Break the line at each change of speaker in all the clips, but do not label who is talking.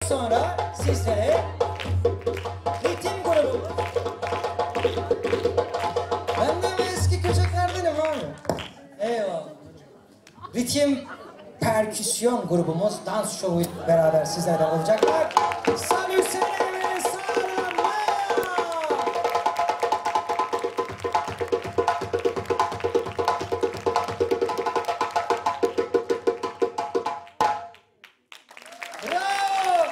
Sonra sizlere ritim grubu. Ben de eski köçeklerdenim abi. Eyvallah. Ritim perküsyon grubumuz dans şovu beraber sizlerle olacaklar. Salüsene ve salamaya. Bravo.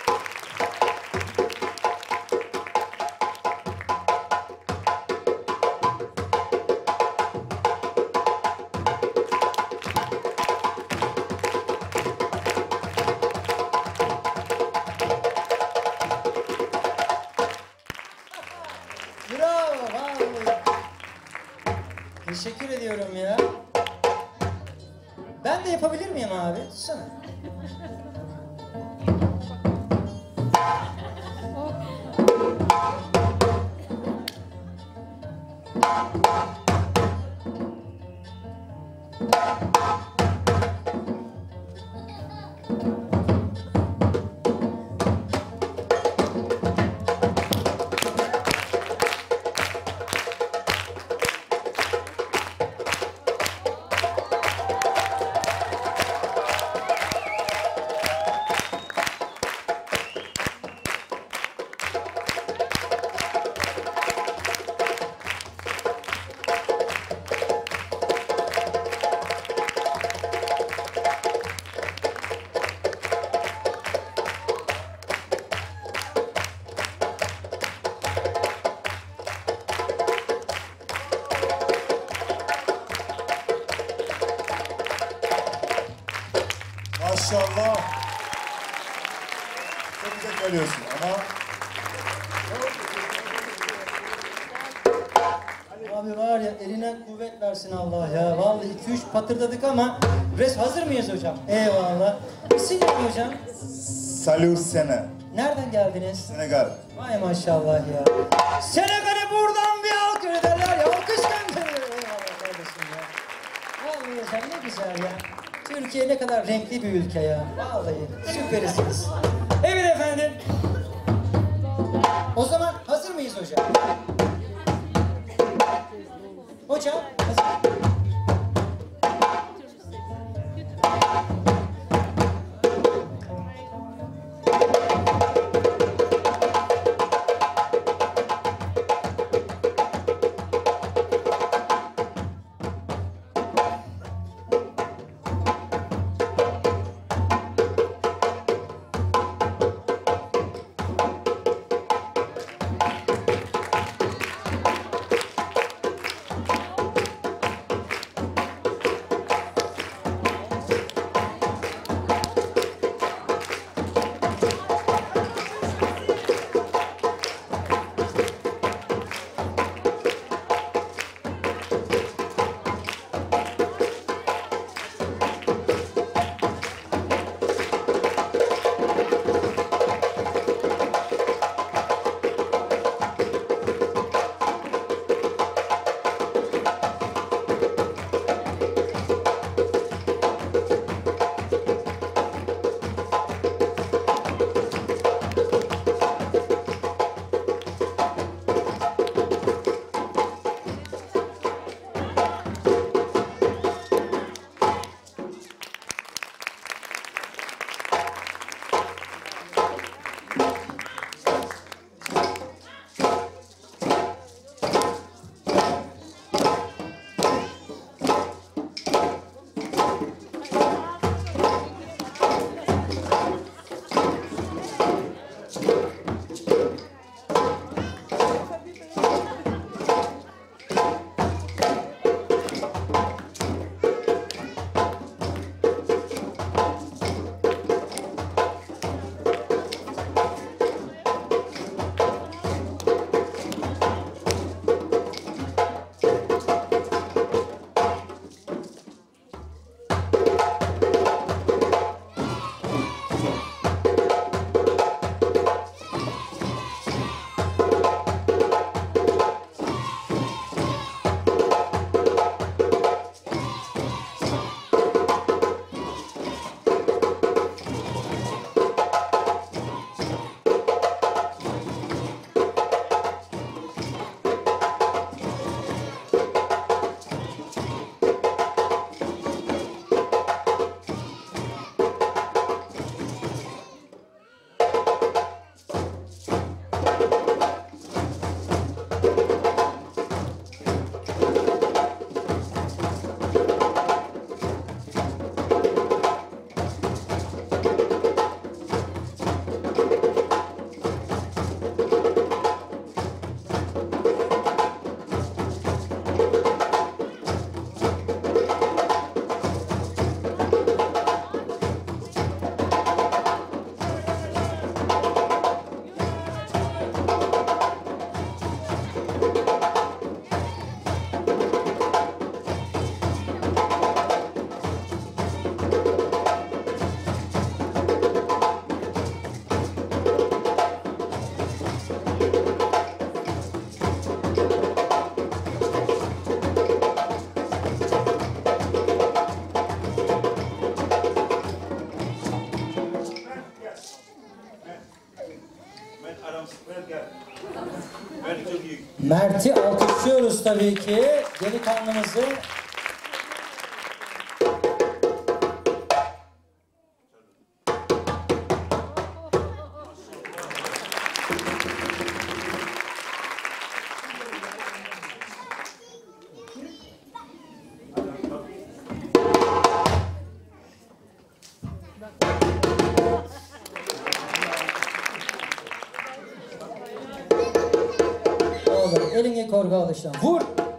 Bravo, vallahi. Teşekkür ediyorum ya. Ben de yapabilir miyim abi? Tutsana.
Maşallah. Çok güzel söylüyorsun ama...
Abi var ya, eline kuvvet versin Allah ya. Vallahi 2-3 patırdadık ama hazır mıyız hocam? Eyvallah. İsim ne hocam?
Salüsene.
Nereden geldiniz?
Senegal.
Vay maşallah ya. Senegal'e buradan bir alkış ederler ya. Alkış gönderiyor. Eyvallah kardeşim ya. Vallahi hocam ne güzel ya. Türkiye ne kadar renkli bir ülke ya. Vallahi süpersiniz. Evet efendim. O zaman hazır mıyız hocam? Hocam hazır. Mert'i alkışlıyoruz tabii ki. Delikanlımızı. Elini korku alıştan. Vur!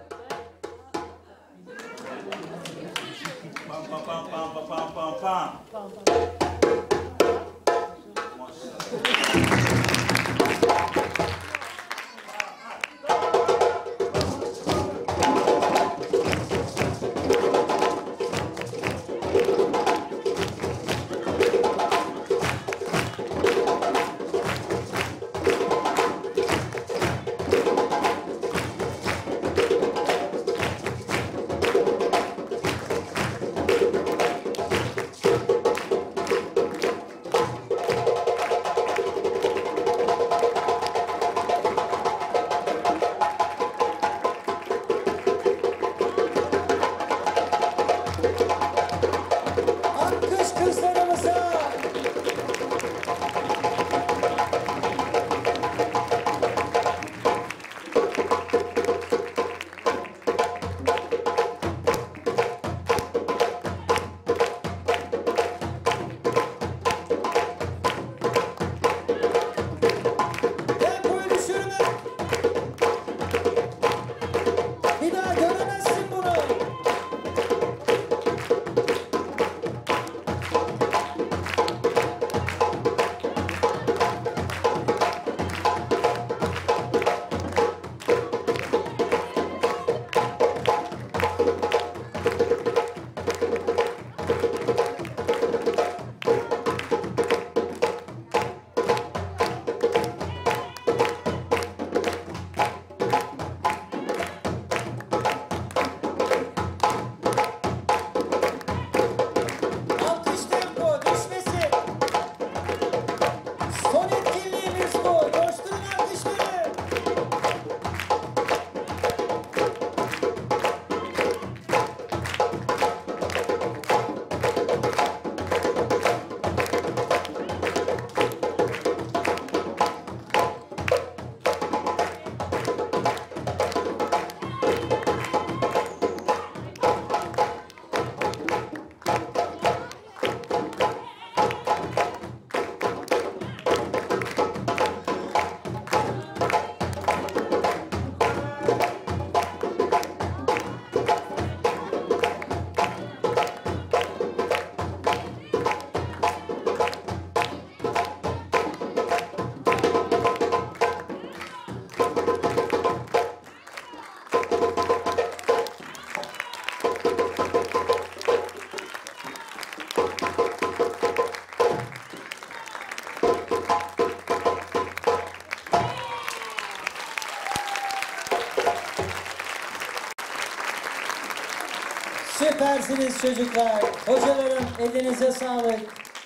Süpersiniz çocuklar. Hocalarım elinize sağlık.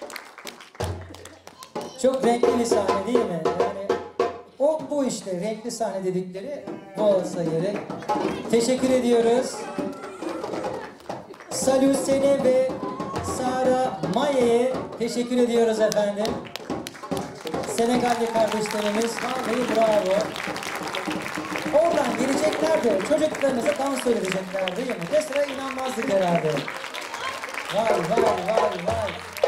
Çok renkli bir sahne değil mi? Yani bu işte renkli sahne dedikleri bu olsa gerek. Teşekkür ediyoruz. Salut Sene ve Sara Maye'ye teşekkür ediyoruz efendim. Senegalli kardeşlerimiz vallahi bravo. Oradan gelecekler de çocuklarınıza dans söyleyecekler değil mi? Mesela inanmazdık herhalde. Vay vay vay vay.